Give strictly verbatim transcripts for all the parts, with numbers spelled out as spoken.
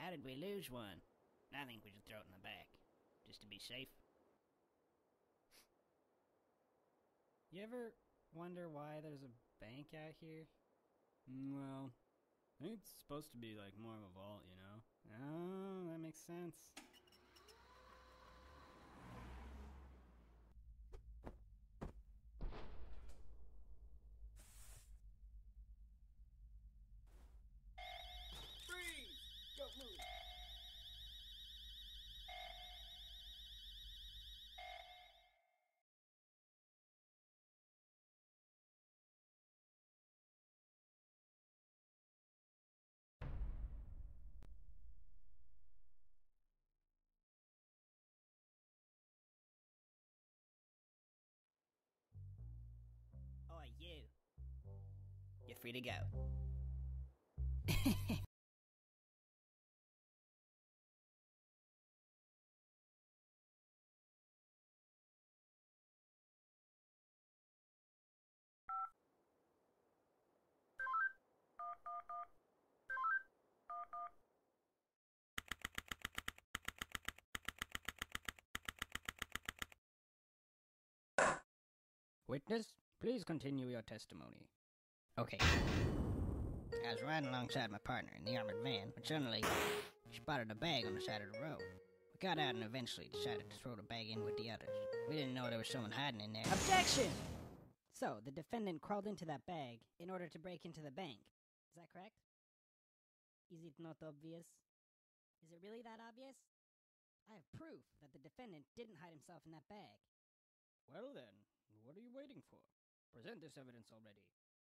How did we lose one? I think we should throw it in the back, just to be safe. You ever wonder why there's a bank out here? Well, I think it's supposed to be like more of a vault, you know? Oh, that makes sense. Freeze! Don't move! Oi, you. You're free to go. Witness, please continue your testimony. Okay. I was riding alongside my partner in the armored van, when suddenly she spotted a bag on the side of the road. We got out and eventually decided to throw the bag in with the others. We didn't know there was someone hiding in there. Objection! So, the defendant crawled into that bag in order to break into the bank. Is that correct? Is it not obvious? Is it really that obvious? I have proof that the defendant didn't hide himself in that bag. Well then, what are you waiting for? Present this evidence already.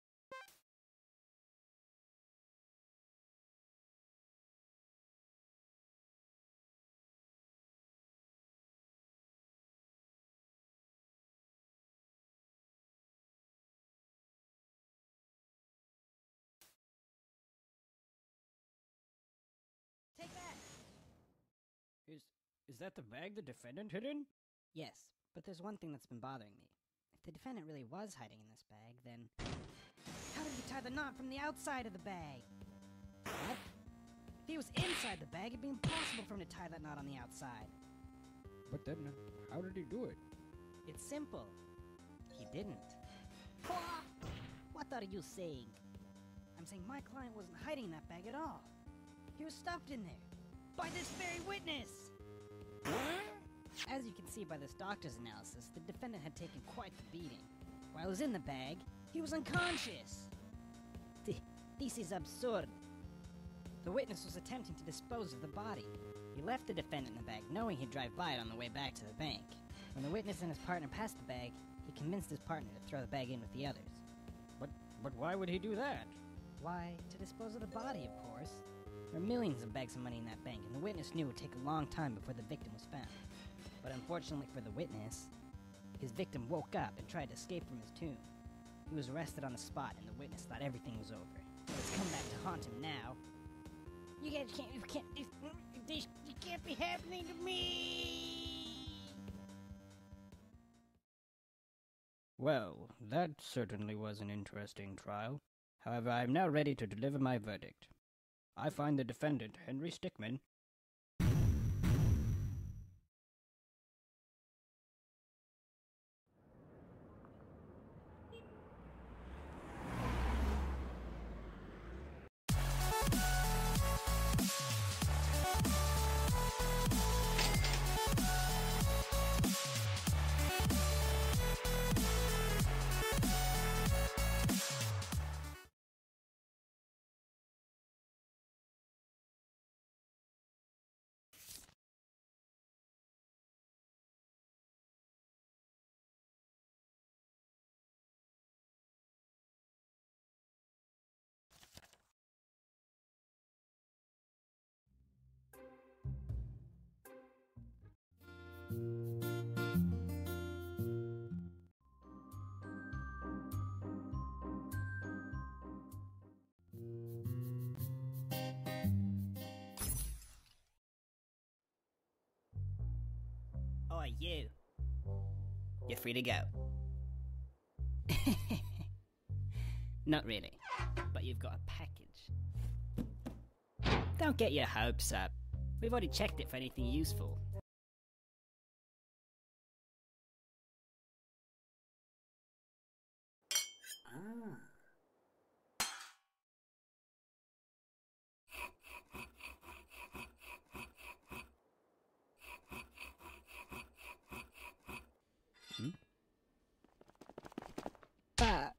Take that! Is is that the bag the defendant hid in? Yes, but there's one thing that's been bothering me. If the defendant really was hiding in this bag, then how did he tie the knot from the outside of the bag? What? If he was inside the bag, it'd be impossible for him to tie that knot on the outside. But then, how did he do it? It's simple. He didn't. What are you saying? I'm saying my client wasn't hiding in that bag at all. He was stuffed in there. By this very witness! As you can see by this doctor's analysis, the defendant had taken quite the beating. While he was in the bag, he was unconscious. Th- this is absurd. The witness was attempting to dispose of the body. He left the defendant in the bag, knowing he'd drive by it on the way back to the bank. When the witness and his partner passed the bag, he convinced his partner to throw the bag in with the others. But but why would he do that? Why, to dispose of the body, of course. There are millions of bags of money in that bank, and the witness knew it would take a long time before the victim was found. But unfortunately for the witness, his victim woke up and tried to escape from his tomb. He was arrested on the spot, and the witness thought everything was over. But it's come back to haunt him now. You guys can't, you can't, this, this, this can't be happening to me! Well, that certainly was an interesting trial. However, I am now ready to deliver my verdict. I find the defendant, Henry Stickmin, Oi, you. You're free to go. Not really, but you've got a package. Don't get your hopes up. We've already checked it for anything useful. Ah. Hmm? Ah.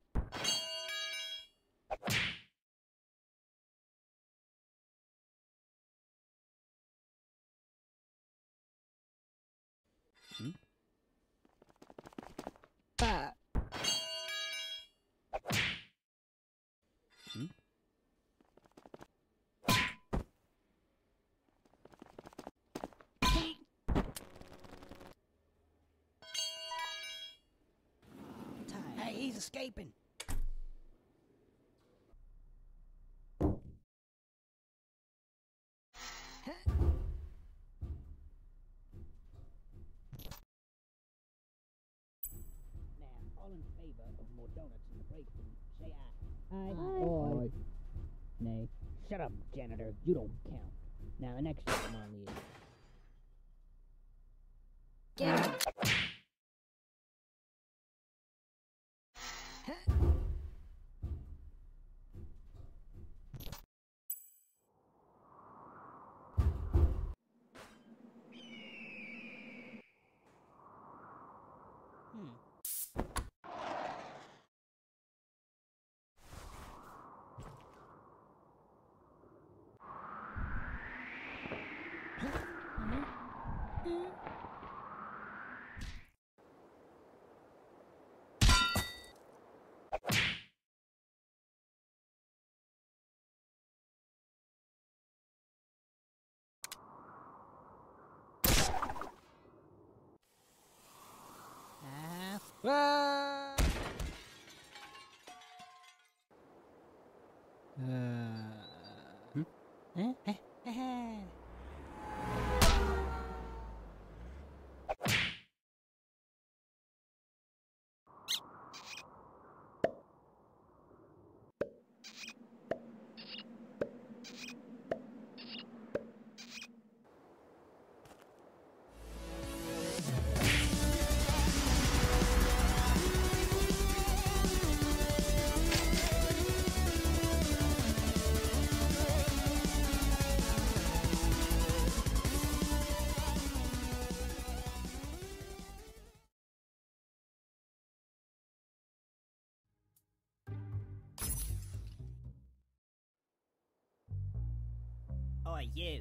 Hmm? Ah. Hmm? Hey, he's escaping. Now, all in favor of more donuts in the break room, say aye. Aye. Aye. Nay. Shut up, janitor. You don't count. Now, the next item on the... Get him! Hmm. Ah. Uh. Hmm? Eh? Eh? Eh? Oh, you.